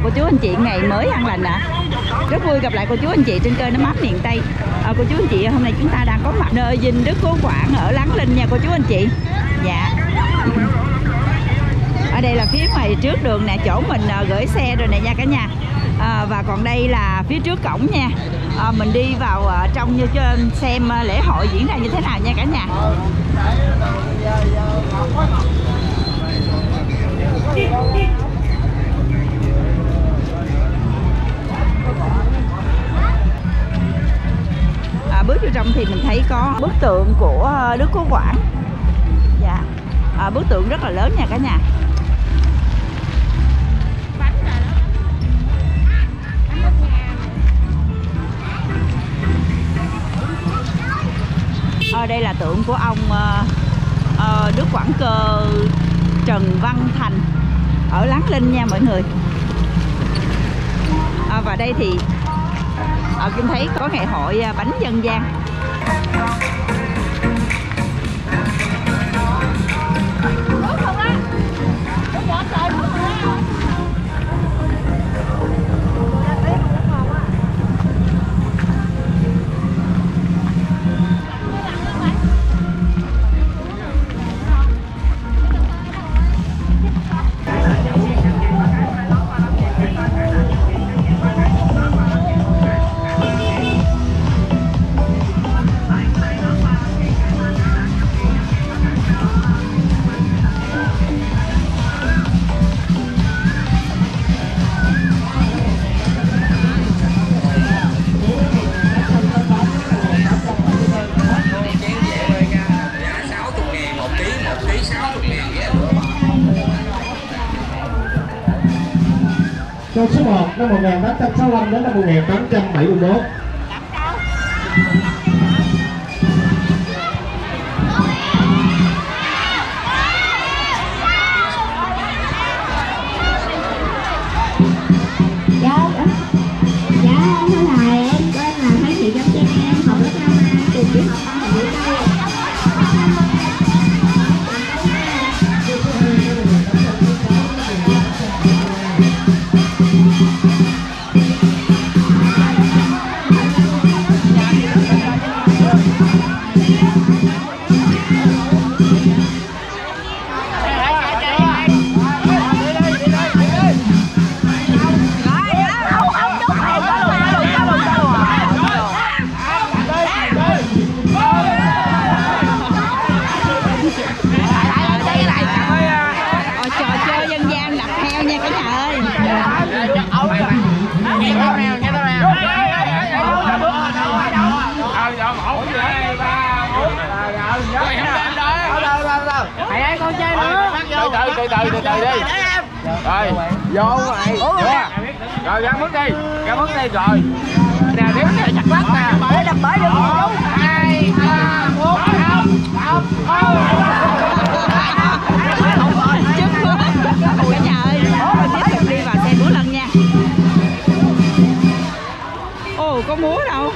cô chú anh chị ngày mới an lành ạ. Rất vui gặp lại cô chú anh chị trên kênh Nấm Áp Miền Tây. Cô chú anh chị, hôm nay chúng ta đang có mặt nơi dinh Đức Cố Quảng ở Láng Linh nha cô chú anh chị. Dạ. Ở đây là phía ngoài trước đường nè, chỗ mình gửi xe rồi nè nha cả nhà. Và còn đây là phía trước cổng nha. Mình đi vào trong như xem lễ hội diễn ra như thế nào nha cả nhà. Bước vô trong thì mình thấy có bức tượng của Đức Cố Quảng. Dạ. Bức tượng rất là lớn nha cả nhà. Đây là tượng của ông Đức Quảng Cơ Trần Văn Thành ở Láng Linh nha mọi người. Và đây thì Kim thấy có ngày hội bánh dân gian. Câu số 1 năm 1865 đến năm 1871. Từ từ đi. Rồi, vô mày. Rồi ra bước đi. Ra bước đi rồi. Nè đếm này chặt lắc nè. Để đập bể được không? 2 3 4 5 Cả nhà ơi, mình tiếp tục đi vào xe múa lân nha. Ồ, có múa đâu.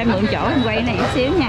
em mượn chỗ em quay này chút xíu nha.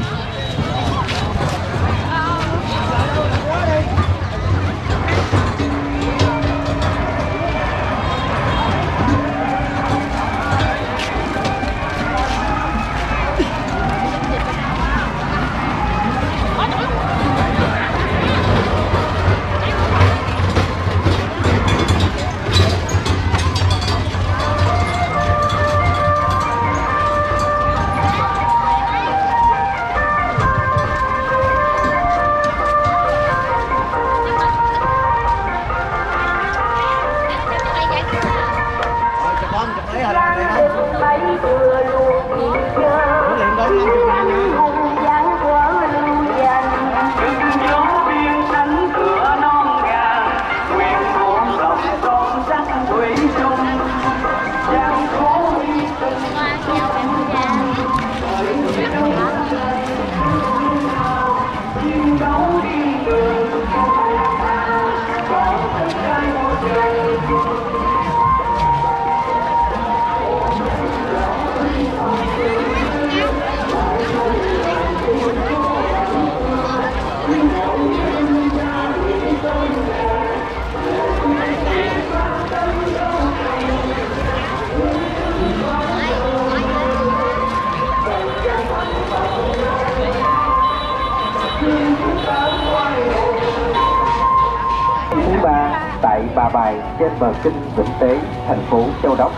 Tại Bà Bài trên bờ kinh Vĩnh Tế, thành phố Châu Đốc.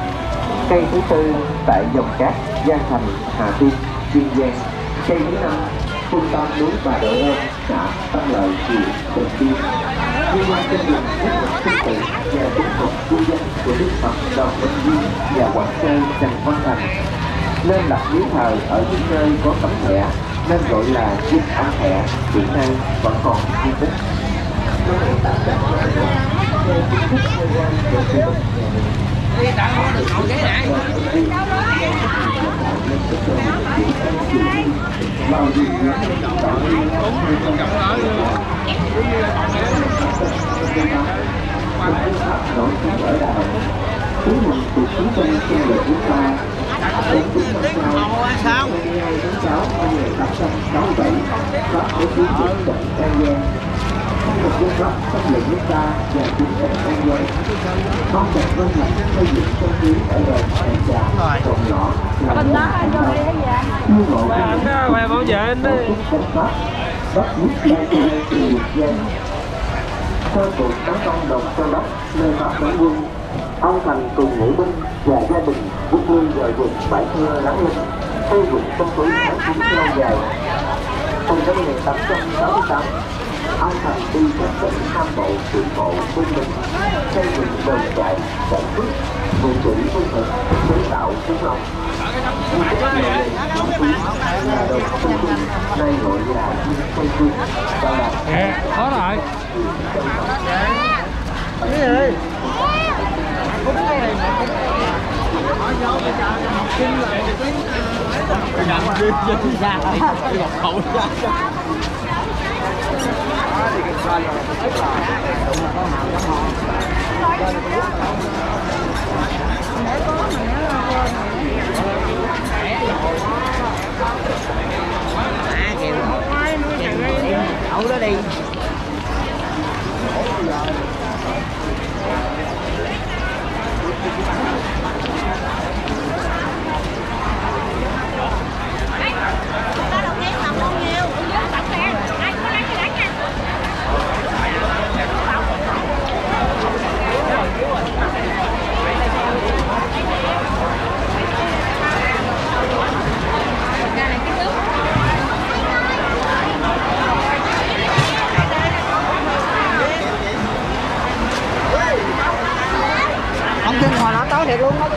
Cây thứ tư tại dòng cát Giang Thành, Hà Tiên, Kiên Giang. Cây thứ năm trung tâm núi Bà Đội Ơn, xã Tân Lợi, huyện Bình Tiên. Liên quan trên đường nhất mạch sinh tử và tiếp tục tu danh của Đức Phật Đoàn Bình Duyên và Quảng Sơn Trần Văn Thành, nên lập miếu thờ ở những nơi có tấm thẻ nên gọi là Dinh Âm Thẻ, hiện nay vẫn còn di tích. Một dân tộc trong lượng nước ta và chính sách an dân, mong rằng vân hạnh xây dựng công ty ở đời thành trà rộng nhỏ làm lớn thành công, yêu ngộ quay bảo vệ anh đi cảnh pháp bắt giết đại trai từ Việt Giang. Sau cuộc tấn công đồng Châu Đốc nơi Pháp đánh quân, ông Thành cùng ngũ binh và gia đình rút lui rời vùng bãi thưa láng linh, xây dựng trong tuổi tháng chín lâu dài. Từ năm 1868, ông Thành đi các tỉnh Nam Bộ, Thượng Bộ, Vinh Bình, xây dựng đồn trại, sản xuất, vụ trữ lương thực, chế tạo súng lông. Di tích này là đồn Tây Quân, nay gọi là Dinh Tây Quân, và là có rồi. Cái gì? Đậu đó đi. Ông chân hồi nó tối thiệt luôn đó.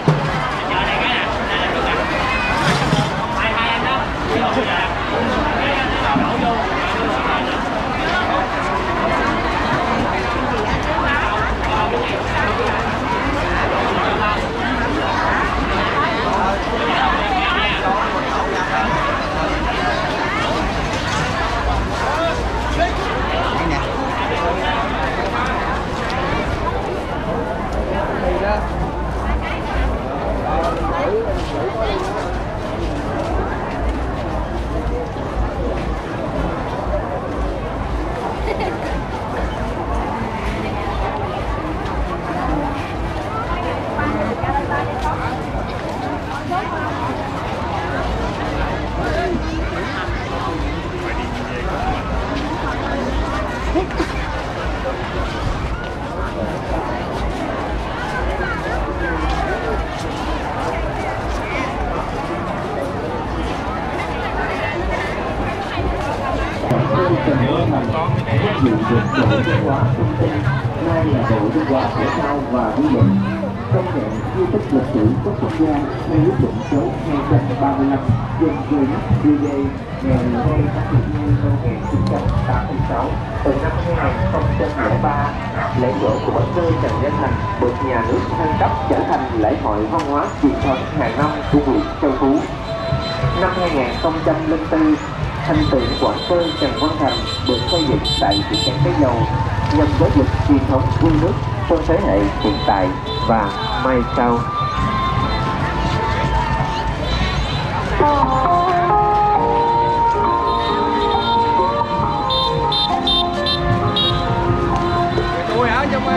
đội văn hóa thông tin, nay là đội văn hóa thể thao và du lịch. Công nhận di tích lịch sử có không gian theo quyết định số 235 dân cư DD ngày 12 tháng 12 năm 1986. Từ năm 2003, lễ dỗ của Bác Cơ Trần Nhân Thành được nhà nước nâng cấp trở thành lễ hội văn hóa truyền thống hàng năm của huyện Châu Phú. Năm 2004, thành tượng Quảng Cơ Trần Văn Thành được xây dựng tại thị trấn Cái Dầu nhằm giáo dục truyền thống yêu nước cho thế hệ hiện tại và mai sau. Tôi hả trong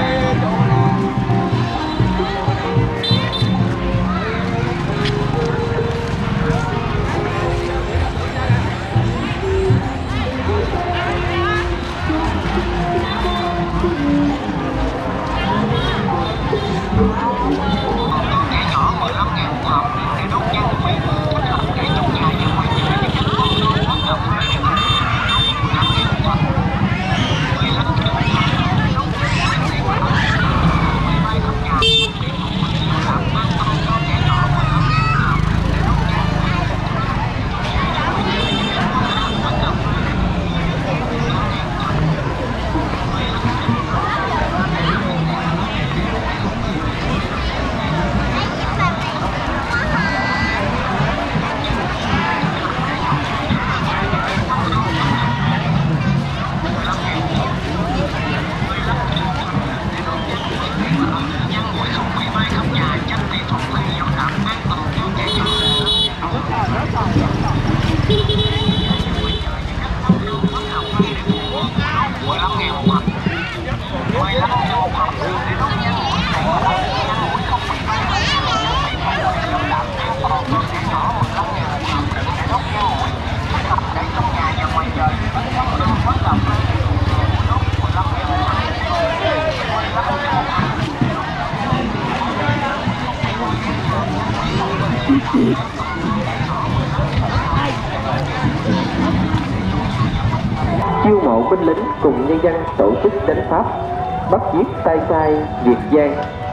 chiêu mộ binh lính cùng nhân dân tổ chức đánh Pháp, bắt giết tay sai Việt Giang.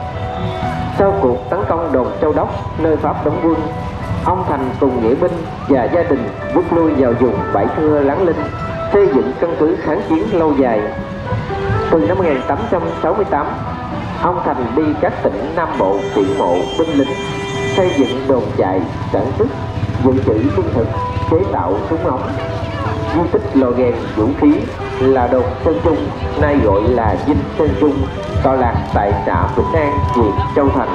Sau cuộc tấn công đồn Châu Đốc nơi Pháp đóng quân, ông Thành cùng nghĩa binh và gia đình rút lui vào vùng Bãi Thưa Láng Linh, xây dựng căn cứ kháng chiến lâu dài. Từ năm 1868, ông Thành đi các tỉnh Nam Bộ tuyển mộ binh lính, xây dựng đồn trại sản xuất, dự trữ lương thực, chế tạo súng ống. Di tích lò rèn vũ khí là đồn Sơn Trung, nay gọi là Dinh Sơn Trung, tọa lạc tại xã Vĩnh An, huyện Châu Thành.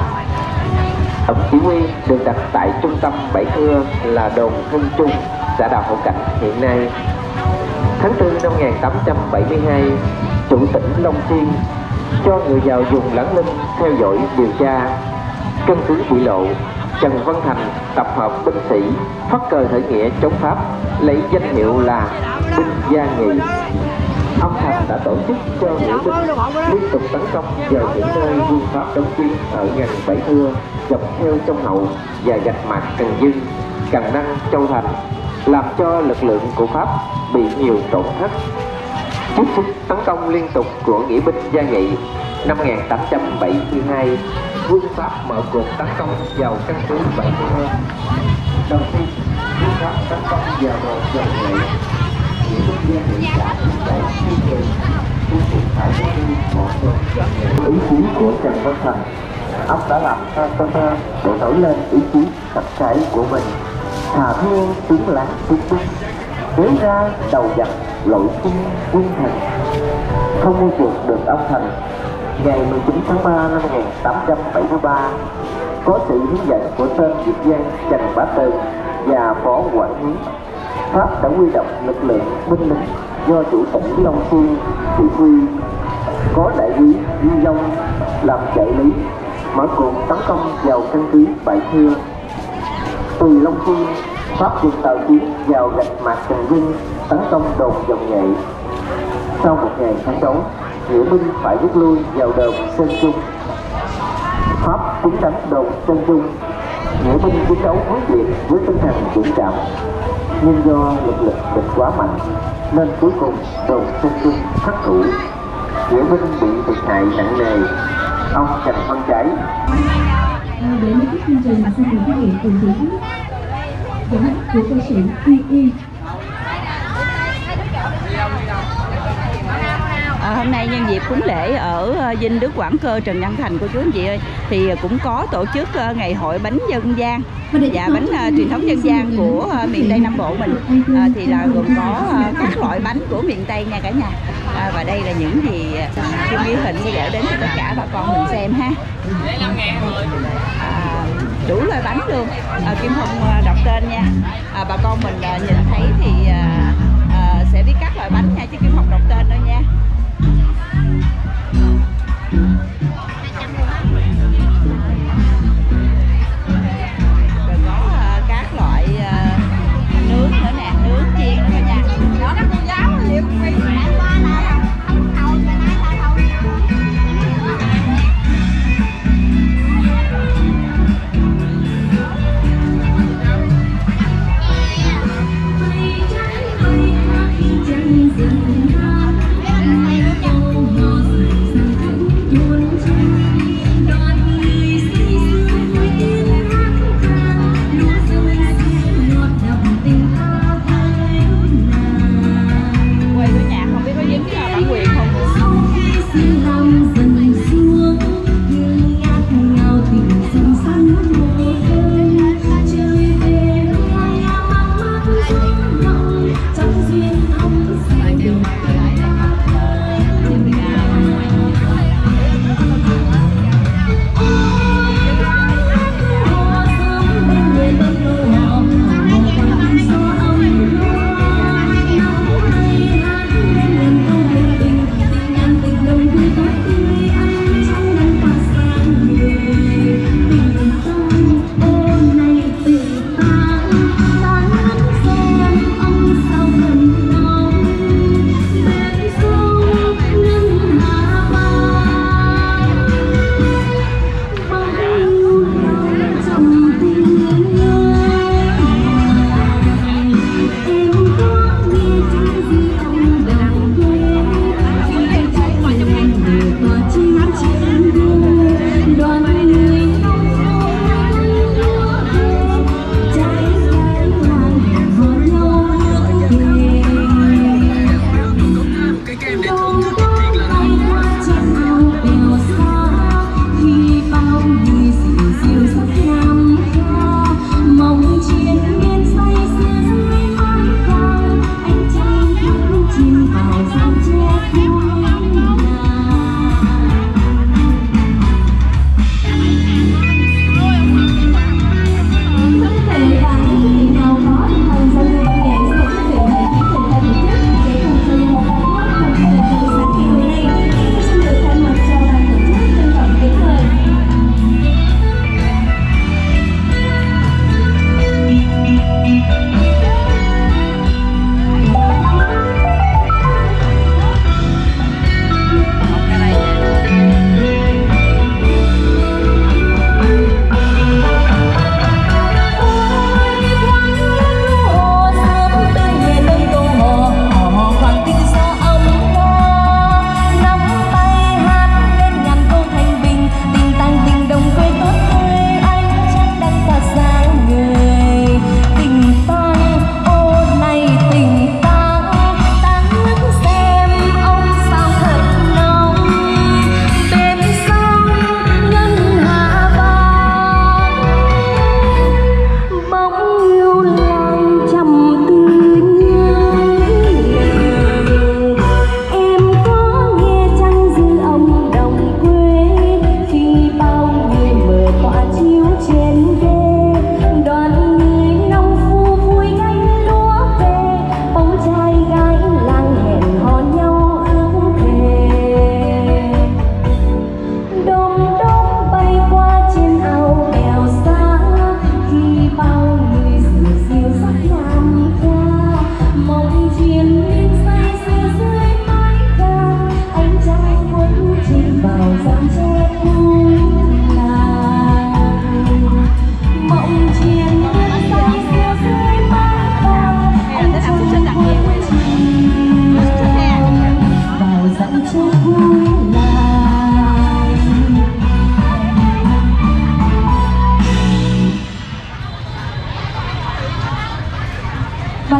Tổng chỉ huy được đặt tại trung tâm Bãi Thưa là đồn Hưng Trung, xã Đào Hậu Cảnh hiện nay. Tháng 4 năm 1872, chủ tỉnh Long Xuyên cho người vào vùng Láng Linh theo dõi điều tra. Căn cứ bị lộ, Trần Văn Thành tập hợp binh sĩ phát cờ khởi nghĩa chống Pháp, lấy danh hiệu là binh Gia Nghị. Ông Thành đã tổ chức cho nghĩa binh liên tục tấn công vào những nơi quân Pháp đóng chiến ở gần Bãi Thưa, dọc theo sông Hậu và gạch mạc Cần Dương, Cần Năng, Châu Thành, làm cho lực lượng của Pháp bị nhiều tổn thất. Trước sức tấn công liên tục của nghĩa binh Gia Nghị, năm 1872, quân Pháp mở cuộc tấn công vào căn cứ Bãi Thưa. Đầu tiên, quân Pháp tấn công vào đồn Dòng Nghệ. Nghĩa binh Gia Nghị đã chạy phi trường, quân phục phải đi bỏ đồn. Ý chí của Trần Văn Thành, ông đã làm cho thơ để nổi lên ý chí tập thể của mình. Thà thiên tiếng láng tiếng binh, kéo ra đầu giặc lội quân quân thần. Không mua chuộc được ông Thành, ngày 19 tháng 3 năm 1873, có sự hướng dẫn của tên Việt Giang Trần Bá Tường và Phó Quản Hiến, Pháp đã huy động lực lượng binh lính do chủ tỉnh Long Xuyên chỉ huy, có đại úy Duy Long làm trợ lý, mở cuộc tấn công vào căn cứ Bãi Thưa. Từ Long Xuyên, Pháp dùng tàu chiến vào gạch mạc Cần Dương tấn công đồn Dòng Nghệ. Sau một ngày kháng đấu, nghĩa binh phải rút lui vào đồn Sơn Trung. Pháp tiến đánh đồn Sơn Trung, nghĩa binh chiến đấu quyết liệt với tinh thần dũng cảm. nhưng do lực địch quá mạnh nên cuối cùng đồn xung quân thất thủ, nghĩa binh bị thiệt hại nặng nề. Ông Trần Văn Chải. Để mấy cái chương trình mà xin được thực hiện cùng thử giám đốc của cơ sở QE. Hôm nay nhân dịp cúng lễ ở Dinh Đức Quảng Cơ Trần Nhân Thành của chú anh chị ơi, thì cũng có tổ chức ngày hội bánh dân gian và bánh truyền thống dân gian của miền Tây Nam Bộ mình, thì là gồm có các loại bánh của miền Tây nha cả nhà. Và đây là những gì Kim ghi hình sẽ gửi đến cho tất cả bà con mình xem ha. Đủ loại bánh luôn, Kim không đọc tên nha. Bà con mình nhìn thấy thì sẽ biết các loại bánh nha, chứ Kim không đọc tên đâu nha. Rồi có các loại nướng nữa nè, nướng chiên nữa nha. Đó nó cô giáo liệu phi qua là không thầu cho nó thầu.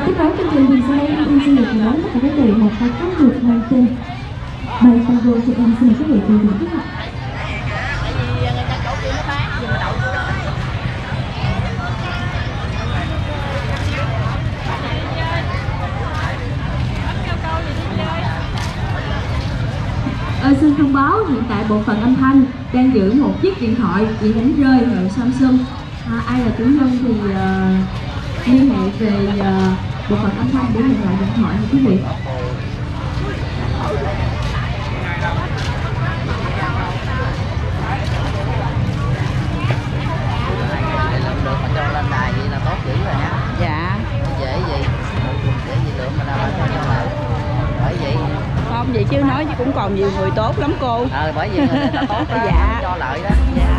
tiếp nối chương trình thì sau đây em xin được gửi đến tất cả quý vị một ca khúc được mang tên Bài Tango cho em. Xin mời quý vị cùng thưởng thức ạ. Xin thông báo hiện tại bộ phận âm thanh đang giữ một chiếc điện thoại bị đánh rơi hiệu Samsung. Ai là chủ nhân thì liên hệ về bộ phận âm thanh để nhận lại điện thoại nha quý vị. Lên đài vậy là tốt dữ rồi nha. Dạ. Dễ gì lượng mà đâu mà bởi vậy. Không vậy chứ nói chứ cũng còn nhiều người tốt lắm cô. Bởi vì người ta tốt đó, dạ. Cho lợi đó. Dạ.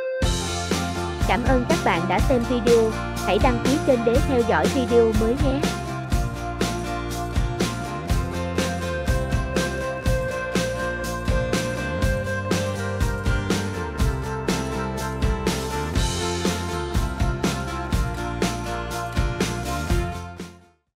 Cảm ơn các bạn đã xem video. Hãy đăng ký kênh để theo dõi video mới nhé.